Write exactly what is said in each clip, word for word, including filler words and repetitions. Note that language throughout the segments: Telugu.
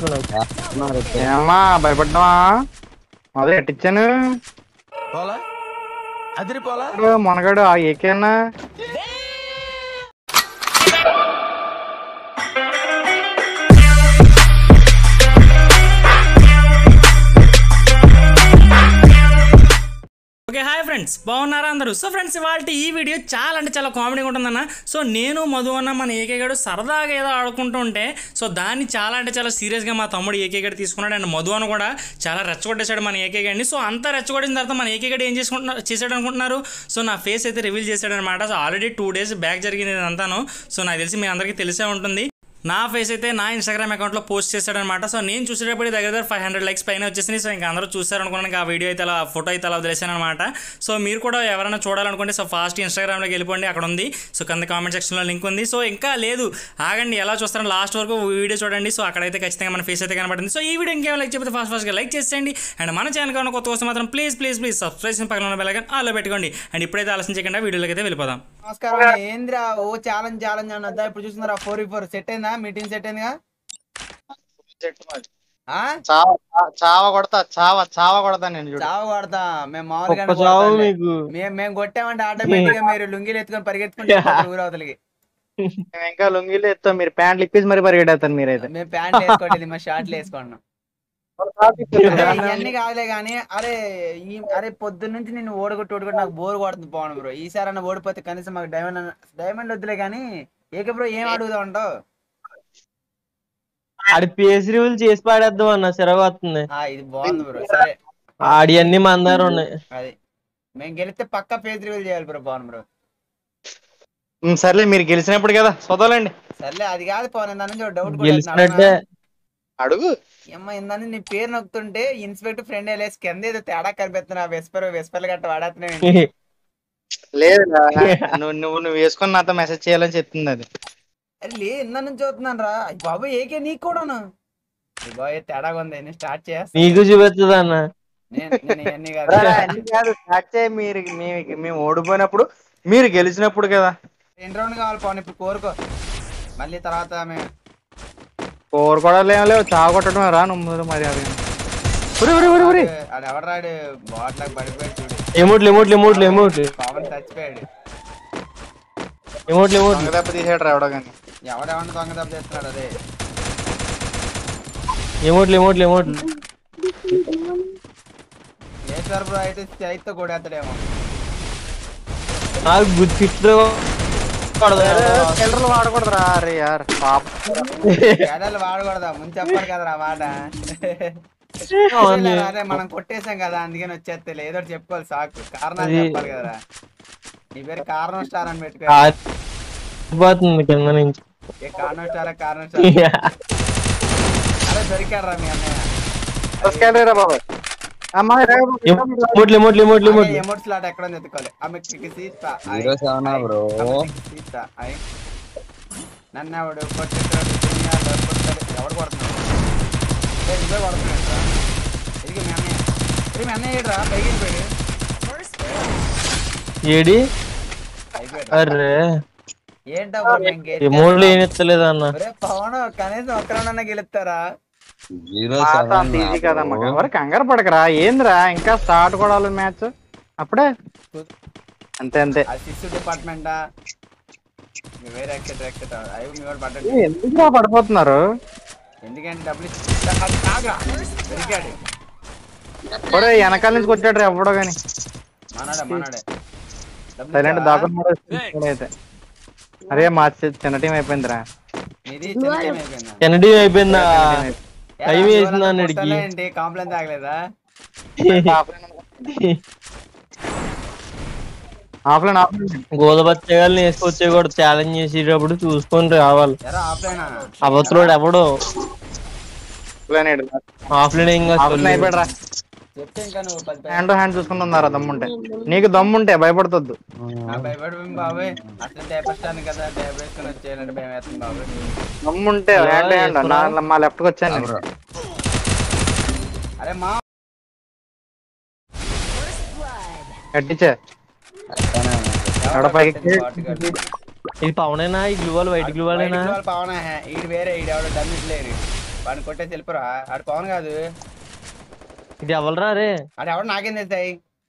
ఏమ్మా భయపడ్డావా? అదే ఎట్టిచ్చాను మొనగాడు ఆ ఏకేనా ఓకే హాయ్ ఫ్రెండ్స్, బాగున్నారా అందరూ? సో ఫ్రెండ్స్, ఇవాళ ఈ వీడియో చాలా అంటే చాలా కామెడీగా ఉంటుందన్న. సో నేను మధు అన్న మన ఏకే గడు సరదాగా ఏదో ఆడుకుంటూ ఉంటే సో దాన్ని చాలా అంటే చాలా సీరియస్గా మా తమ్ముడు ఏకే గడు తీసుకున్నాడు. అండ్ మధు అన్న కూడా చాలా రెచ్చగొట్టేశాడు మన ఏకే గడిని. సో అంతా రెచ్చగొట్టిన తర్వాత మన ఏకే గడు ఏం చేసుకుంటున్నారు చేశాడు అనుకుంటున్నారు? సో నా ఫేస్ అయితే రివీల్ చేశాడు అనమాట. So already two days back జరిగింది అంతాను. సో నాకు తెలిసి మీ అందరికీ తెలిసే ఉంటుంది. నా ఫేస్ అయితే నా ఇన్స్టాగ్రామ్ అకౌంట్లో పోస్ట్ చేశాడనమాట. సో నేను చూసేటప్పుడు దగ్గర దగ్గర ఫైవ్ హండ్రెడ్ లైక్స్ పైన వచ్చేసింది. సో ఇంకా అందరూ చూసారనుకున్నాను. ఆ వీడియో అయితే అలా ఫోటో అయితే అలా వదిలేసాను అనమాట. సో మీరు కూడా ఎవరైనా చూడాలనుకుంటే సో ఫాస్ట్ ఇన్స్టాగ్రామ్లోకి వెళ్ళిపోండి, అక్కడ ఉంది. సో కింద కామెంట్ సెక్షన్లో లింక్ ఉంది. సో ఇంకా లేదు, ఆగండి, ఎలా చూస్తారని లాస్ట్ వరకు వీడియో చూడండి. సో అక్కడైతే ఖచ్చితంగా మన ఫేస్ అయితే కనబడుతుంది. సో ఈ వీడియో ఇంకేం లైక్ చెప్తే ఫాస్ట్ ఫాస్ట్గా లైక్ చేసేయండి. అండ్ మన ఛానల్ కన్నా కొత్త కోసం మాత్రం ప్లీజ్ ప్లీజ్ ప్లీజ్ సబ్స్క్రైబ్ పక్కన ఉన్న బెల్ ఐకాన్ ఆల్లో పెట్టుకోండి. అండ్ ఇప్పుడైతే ఆలస్యం చేయకుండా వీడియోలోకి అయితే వెళ్ళిపోదాం. నమస్కారం. ఏంద్రా ఓ ఛాలెంజ్ ఛాలెంజ్ అన్నదా? ఇప్పుడు చూస్తున్నారా ఫోర్ ఫోర్ సెట్ అయిందా? మీటింగ్ సెట్ అయిందిగా? చావ కొడతా చావ చావ కొడతా నేను చావ కొడతా. మేము మామూలుగా మేము కొట్టామంటే ఆటోమేటిక్ గా మీరు లుంగిలు ఎత్తుకొని పరిగెత్తుకుంటే ఊరవతలకి. ఇంకా లుంగిలు ఎత్తాం, మీరు ప్యాంట్లు ఇప్పేసి మరి పరిగెడతాను. మీరైతే మేము ప్యాంట్లు వేసుకోండి, మా షార్ట్లు వేసుకున్నాం. ఇవన్నీ కాదులే గానీ, అరే ఈ అరే పొద్దున్న నుంచి నేను ఓడగొట్టి ఓడగొట్టి నాకు బోర్ కొడుతుంది పోను బ్రో. ఈసారి అన్న ఓడిపోతే కనీసం మాకు డైమండ్ డైమండ్ వద్దులే కానీ ఏకే బ్రో ఏం అడుగుదా ఉంటావు? ఆడి పేస్ రివ్యూలు చేసి పాడేద్దాం అన్న, సిరగొస్తుంది. ఇది బాగుంది బ్రో. సరే, ఆడి అన్ని మందారు ఉన్నాయి. అది మేము గెలిస్తే పక్కా పేస్ రివ్యూలు చేయాలి బ్రో. బాగుంది బ్రో. సర్లే, మీరు గెలిచినప్పుడు కదా చదవాలండి. సర్లే, అది కాదు పోను. దాని నుంచి డౌట్ గెలిచినట్టే అడుగు. ఏమ్మా ఇందని నీ పేరు నొక్కుతుంటే ఇన్స్పెక్టర్ ఫ్రెండ్ లేసి కింద ఏదో తేడా కనిపిస్తున్నా. వెస్పర్ వెస్పర్లు గట్ట వాడేస్తున్నావు. లేదు, నువ్వు నువ్వు నువ్వు వేసుకొని నాతో మెసేజ్ చేయాలని చెప్తుంది అది. అరే లే, ఇందా నుంచి చూస్తున్నాను రా బాబు. ఏకే నీకు కూడాను బాబు తేడాగా ఉంది. నేను స్టార్ట్ చేస్తా, నీకు చూపిస్తుంది అన్న. మీరు మేము ఓడిపోయినప్పుడు మీరు గెలిచినప్పుడు కదా. రెండు రౌండ్ కావాలి పోను. ఇప్పుడు కోరుకో, మళ్ళీ తర్వాత మేము కోరుకోవడాలు ఏం లేవు, చావగొట్టడం రా నువ్వు. మరి అది ఆడు ఎవడరాడు బాట్లకు పడిపోయాడు చూడు. ఎమోట్లు ఎమోట్లు ఎమోట్లు ఎమోట్లు పవన్ చచ్చిపోయాడు. ఎమోట్లు ఎమోట్లు దెబ్బ తీసాడు రావడం కానీ ఎవడెవడిని దొంగ దెబ్బ తీస్తున్నాడు. అదే ఎమోట్లు ఎమోట్లు ఎమోట్లు ఏసారి బ్రో అయితే చైత్తో కొడేస్తాడేమో. నాకు గుడ్ ఫిట్ చిల్లరలు వాడకూడదురా. అరే యార్ ఎడలు వాడకూడదా? ముందు చెప్పాలి కదరా మాట. అరే మనం కొట్టేసాం కదా అందుకని వచ్చేస్తే ఏదో చెప్పుకోవాలి. సాకు కారణాలు చెప్పాలి కదరా. నీ పేరు కారణం స్టార్ అని పెట్టుకోవాలి. కింద నుంచి ఏ కారణం స్టారా కారణం స్టార్. అరే దొరికాడు రా మీ అన్నయ్య. బాబా ఎమోట్స్ లాట్ ఎక్కడ ఎత్తుకోవాలి. నన్ను ఎవడు కొట్టేస్తాడు, ఎవడు కొడుతున్నాడు? ఇదే కొడుతున్నాడు. ఇది మీ అన్నయ్య. ఇది మీ అన్నయ్య రా పైకి వెళ్ళిపోయాడు. ఏడి అరే ఏంటో ఏనెత్తలేదు అన్న. పవన్ కనీసం ఒక్కరన్నా గెలుస్తారా? ఎవరు కంగారు పడకరా. ఏందిరా ఇంకా స్టార్ట్ కూడా మ్యాచ్ అప్పుడే. అంతే అంతే. సిక్స్ డిపార్ట్మెంట్ వేరే ఎందుకు పడిపోతున్నారు? ఎందుకంటే డబ్బులు దొరికాడు. ఒరే వెనకాల నుంచి కొట్టాడు రా ఎవడో గాని. మనడే మనడే సైలెంట్ దాకా అయితే. అరే మా చిన్న టీం అయిపోయిందిరా. ఇది చిన్న టీం అయిపోయిందా? చిన్న టీం అయిపోయిందా? టైం వేసిందా అన్నిటికి? కాంప్లైంట్ ఆగలేదా? ఆఫ్లైన్ గోదబచ్చగాళ్ళని వేసుకొచ్చే కూడా ఛాలెంజ్ చేసేటప్పుడు చూసుకొని రావాలి. అవతలోడు ఎవడు ఆఫ్లైన్ అయిపోయాడు. హ్యాండ్ టు హ్యాండ్ చూసుకుని ఉన్నారా దమ్ముంటే? నీకు దమ్ముంటే భయపడుతుంది. దమ్ముంటే హ్యాండ్ హ్యాండ్ మా లెఫ్ట్ కి వచ్చాను. అరే మా కట్టించే ఇది పవనేనా? ఈ గ్లూవాల్ వైట్ గ్లూవాలేనా? పవన్ ఇది వేరే. ఇది ఎవడో డమ్మిట్ లేరు. వాడిని కొట్టేసి వెళ్ళిపోరా. ఆడు పవన్ కాదు, ఇది ఎవరురా రే? ఆడు ఎవడు నాకేం తెలుస్తాయి.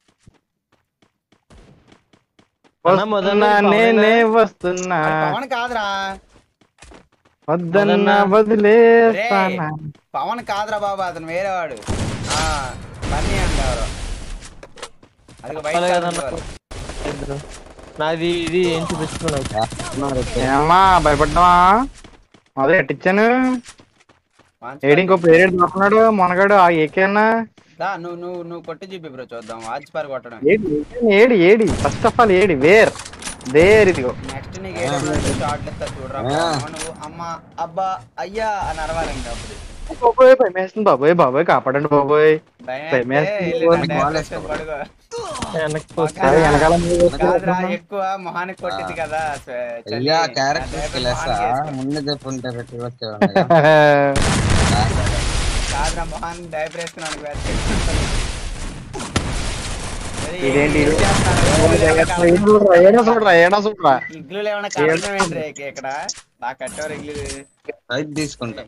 వస్తున్నా నేనే వస్తున్నా, ఆడు పవన్ కాదురా, వద్దన్నా వదిలేస్తానా. పవన్ కాదురా బాబు, అతను వేరేవాడు. ఆ బన్నీ అంటారు. అది బయట నాది ఇది ఏం చూపిస్తున్నావు? ఏమ్మా భయపడ్డావా? అదే ఎట్టిచ్చాను. ఏడి ఇంకో పేరేడు దొరుకుతున్నాడు మొనగాడు ఆ ఏకేనా. నువ్వు నువ్వు నువ్వు కొట్టి చూపి బ్రో, చూద్దాం. వాజ్పారి కొట్టడం ఏడి ఏడి ఏడి ఫస్ట్ ఆఫ్ ఆల్ ఏడి వేర్ దేర్ ఇదిగో. నెక్స్ట్ నీకు ఏ షార్ట్ ఇస్తా చూడరా. నువ్వు అమ్మ అబ్బా అయ్యా అని అరవాలండి అప్పుడు. బాబోయ్ భయం వేస్తుంది బాబోయ్, బాబోయ్ కాపాడండి బాబోయ్. కాదురా, ఎక్కువ మొహానికి కొట్టింది కదా. కాదురా, మొహాన్ని డైపర్ వేసుకున్నాను. ఇగ్గులు ఏమన్నా కట్టడం ఏంటి ఇక్కడ? బాగా కట్టేవారు ఇగ్గులు తీసుకుంటా.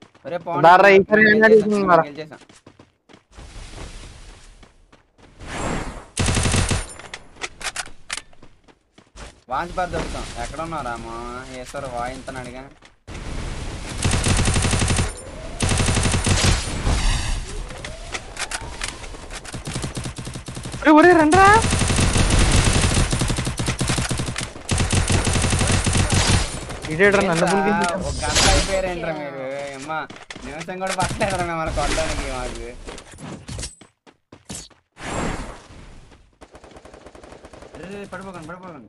వాంచిపారు దొరుకుతాం. ఎక్కడ ఉన్నారామా? వేస్తారు వాయింతని అడిగా. ఒరే రండ్రా. ఒక గంట అయిపోయారేంట్రా మీరు? అమ్మా నిమిషం కూడా పట్టలేదురా మిమ్మల్ని కొట్టడానికి. మాకు పడిపోకండి పడిపోకండి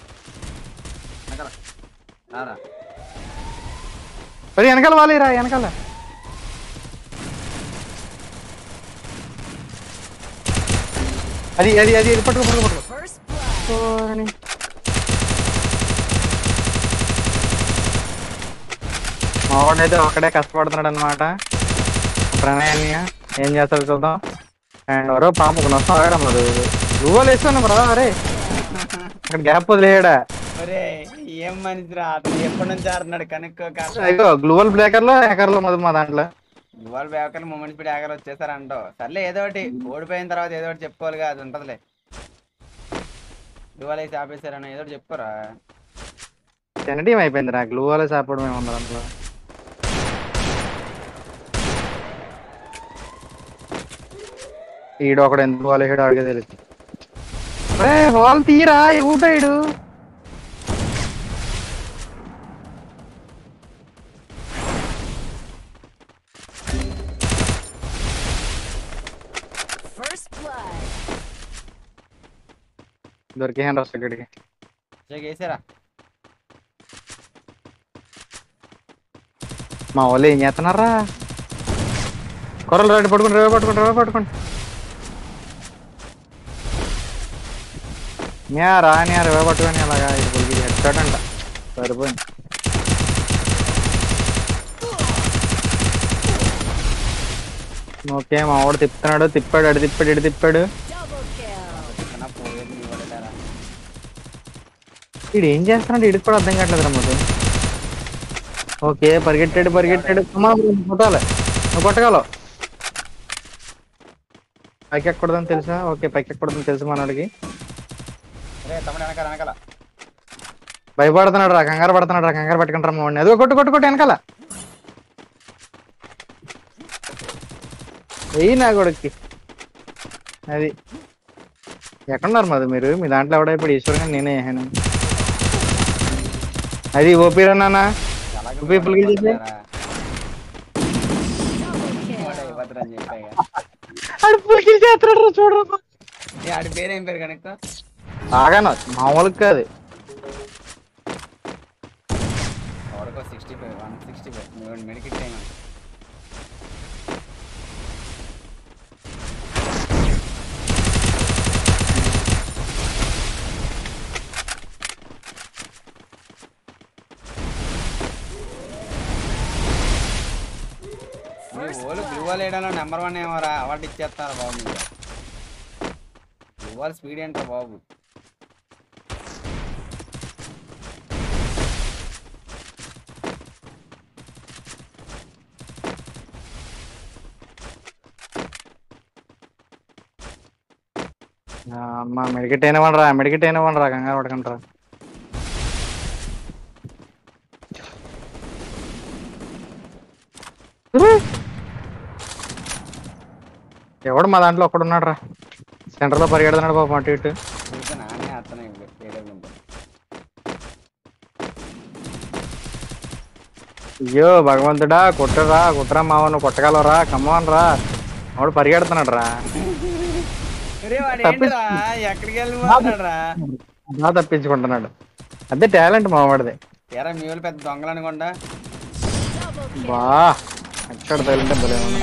మరి వెనకాల వాలేరా, వెనకాల. అది అది అది పట్టుకో పట్టుకో పట్టుకో. మావాడైతే ఒక్కడే కష్టపడుతున్నాడు అనమాట. ప్రణయాన్ని ఏం చేస్తాడు చూద్దాం. అండ్ ఎవరో పాప ఒక నష్టం ఆగడం మరి నువ్వులు వేస్తాను బ్రా. అరే అక్కడ గ్యాప్ వదిలేయడా? ఏం మనిషిరా అతను, ఎప్పటి నుంచి ఆడుతున్నాడు కనుక్కోక. గ్లూవల్ బ్రేకర్ లో హ్యాకర్లో మొదలు మా దాంట్లో గ్లూవల్ బ్రేకర్ మూమెంట్ స్పీడ్ హ్యాకర్ వచ్చేసారంటో. సర్లే ఏదో ఒకటి ఓడిపోయిన తర్వాత ఏదో ఒకటి చెప్పుకోవాలిగా, అది ఉంటదిలే. గ్లూవల్ వేసి ఆపేసారని ఏదో ఒకటి చెప్పుకోరా. చిన్న టీం అయిపోయిందిరా, గ్లూవల్ వేసి ఆపడం ఏమన్నా దాంట్లో. ఈడు ఒకడు ఎందుకు వాళ్ళు హీడు అడిగే తెలుసు. అరే వాళ్ళు తీరా ఊటాడు. దొరికి హ్యాండ్ వస్తా ఇక్కడికి వేసారా. మా వాళ్ళు ఏం చేస్తున్నారా? కొరలు రెడీ పట్టుకోండి, రేవ పట్టుకోండి, రేవ పట్టుకోండి. న్యా రా న్యా రేవ పట్టుకొని అలాగా ఇది హెడ్ షాట్ అంట. సరిపోయింది. ఓకే మా వాడు తిప్పుతున్నాడు, తిప్పాడు, అడి తిప్పాడు, ఇడి తిప్పాడు. ఇడు ఏం చేస్తున్నాడు ఇడికి కూడా అర్థం కావట్లేదు రమ్మదు. ఓకే పరిగెట్టాడు పరిగెట్టాడు. కొట్టాలి, నువ్వు కొట్టగలవు. పైకి ఎక్కకూడదని తెలుసా? ఓకే పైకి ఎక్కకూడదని తెలుసు మనోడికి. భయపడుతున్నాడు రా, కంగారు పడుతున్నాడు రా. కంగారు పట్టుకుంటారా మా వాడిని. అదిగో కొట్టు కొట్టు కొట్టు వెనకాల. వెయ్యి నా కొడుక్కి. అది ఎక్కడున్నారు మధు మీరు? మీ దాంట్లో ఎవడైపోయి ఈశ్వరంగా నేనే వేసాను. అది ఓపీరా నాన్న, ఓపీ పులికి చేసి ఆడు పులికి చేస్తున్నాడు చూడరా. ఆడి పేరేం పేరు కనుక బాగాను మామూలుగా కాదు. Sixty five one sixty five మెడికిట్ టైం. ఓలు గ్లూవాల్ వేయడంలో నెంబర్ వన్ ఏమోరా, అవార్డు ఇచ్చేస్తారా బాబు మీరు. గ్లూవాల్ స్పీడ్ ఏంట్రా బాబు. అమ్మా మెడికెట్ అయినవ్వండి రా మెడికెట్ అయినవ్వండి రా కంగారు పడకండి రా. ఎవడు మా దాంట్లో ఒక్కడున్నాడు రా సెంటర్ లో పరిగెడుతున్నాడు పాపం అటు ఇటు. నానే అతనే ఇప్పుడు అయ్యో భగవంతుడా కుట్టరా కుట్రా మావను కొట్టగలరా కమ్మన్ రా వాడు పరిగెడుతున్నాడు రా. వాడు ఏంటిరా ఎక్కడికి వెళ్ళిపోతున్నాడు రా. బాగా తప్పించుకుంటున్నాడు అదే టాలెంట్ మావాడిది. ఎరా మీ వాళ్ళు పెద్ద దొంగలు అనుకోండా. బా ఎక్కడ తగిలింటే భలే ఉంది.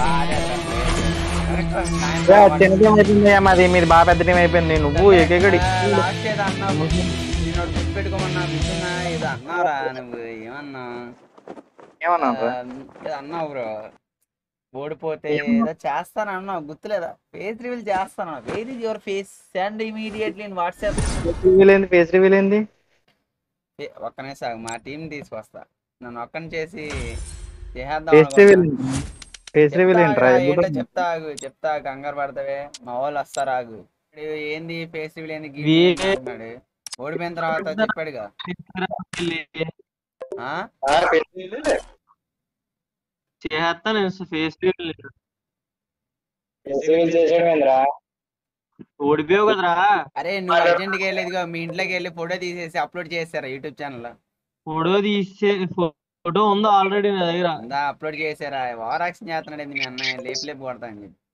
లాస్ట్ చిన్న టీం అయిపోయింది మాది మీది బాగా పెద్ద టీం అయిపోయింది. నువ్వు ఏకేగడి ఏదో అన్నావు నేను గుర్తుపెట్టుకోమన్నా గుర్తున్నా ఏదో అన్నావురా నువ్వు ఏమన్నా ఏమన్నా ఏదో అన్నావు బ్రో. ఓడిపోతే ఏదో చేస్తాను అన్నావు గుర్తులేదా. ఫేస్ రివీల్ చేస్తాను. Where is your face send immediately in WhatsApp. Reveal ఏంది ఫేస్ రివీల్ ఏంది. ఒక్కనే సాగు మా టీం తీసుకొస్తా నన్ను ఒక్కని చేసి ఫేస్ రివీల్ ఫేస్ రివీల్ ఏంట్రా. ఏంటో చెప్తా ఆగు చెప్తా కంగారు పడతావే మా వాళ్ళు వస్తారు ఆగు. ఏంది ఫేస్ రివీల్ ఏంది అన్నాడు. ఓడిపోయిన తర్వాత చెప్పాడుగా. ఓడిపోయావు కదరా. అరే నువ్వు అర్జెంట్ గా వెళ్ళేదిగా మీ ఇంట్లోకి వెళ్ళి ఫోటో తీసేసి అప్లోడ్ చేస్తారా యూట్యూబ్ ఛానల్. ఫోటో తీసే ఫోటో ఉందో ఆల్రెడీ నా దగ్గర. అప్లోడ్ చేసారా ఓవర్ యాక్షన్ చేస్తున్నాడు మీ అన్నయ్య లేపు లేపు కొడతా అని చెప్పి.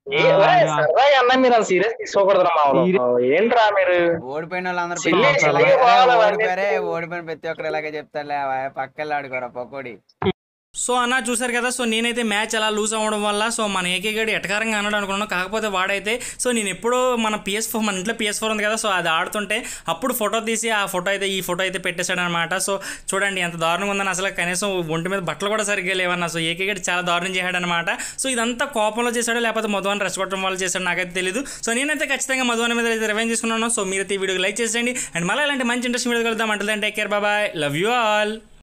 ఓడిపోయిన వాళ్ళందరూ ఓడిపోయారే ఓడిపోయిన ప్రతి ఒక్కరు ఇలాగే చెప్తారులే పక్కన ఆడుకోరా పకోడి. సో అన్న చూసారు కదా. సో నేనైతే మ్యాచ్ అలా లూజ్ అవ్వడం వల్ల సో మన ఏకే గడి ఎటకారంగా అన్నాడు అనుకున్నాను. కాకపోతే వాడైతే సో నేను ఎప్పుడో మన పిఎస్ ఫోర్ మన ఇంట్లో పిఎస్ ఫోర్ ఉంది కదా సో అది ఆడుతుంటే అప్పుడు ఫోటో తీసి ఆ ఫోటో అయితే ఈ ఫోటో అయితే పెట్టేశాడు అనమాట. సో చూడండి ఎంత దారుణంగా ఉందని. అసలు కనీసం ఒంటి మీద బట్టలు కూడా సరిగ్గా లేవన్నా. సో ఏకే గడి చాలా దారుణం చేశాడు అనమాట. సో ఇదంతా కోపంలో చేశాడో లేకపోతే మధువాన్ని రెచ్చగొట్టడం వల్ల చేశాడు నాకైతే తెలియదు. సో నేనైతే ఖచ్చితంగా మధువాని మీద అయితే రివెంజ్ చేసుకున్నాను. సో మీరైతే ఈ వీడియోకి లైక్ చేసేయండి అండ్ మళ్ళీ ఇలాంటి మంచి ఇంట్రెస్ట్ వీడియో కలుద్దాం. అంటే take care bye love you all.